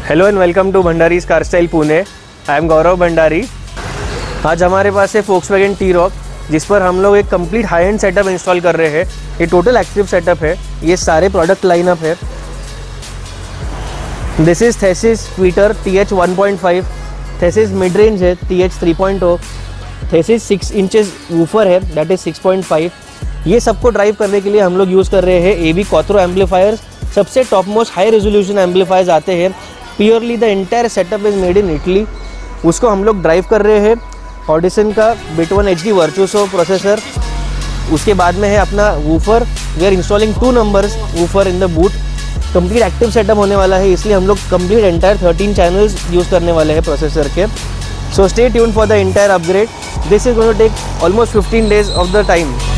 Hello and welcome to Bhandari's car style Pune. I am Gaurav Bhandari. आज हमारे पास है Volkswagen T-Roc, जिस पर हम लोग एक complete high end setup install कर रहे हैं। ये टोटल एक्टिव सेटअप है, ये सारे प्रोडक्ट लाइनअप है। This is Thesis tweeter TH 1.5, Thesis mid range है TH 3.0, थेसिस 6 इंचेस वूफर है दैट इज 6.5। ये सबको ड्राइव करने के लिए हम लोग यूज़ कर रहे हैं AB क्वात्रो एम्पलीफायर्स। सबसे top most high resolution amplifiers आते हैं। Purely the entire setup is made in Italy. उसको हम लोग ड्राइव कर रहे हैं। ऑडिसन का बिट 1 HD वर्चुओसो प्रोसेसर। उसके बाद में है अपना woofer. We are installing 2 numbers woofer in the boot. Complete active setup होने वाला है, इसलिए हम लोग कंप्लीट एंटायर 13 चैनल्स यूज़ करने वाले हैं प्रोसेसर के। So stay tune for the entire upgrade. This is going to take almost 15 days of the time.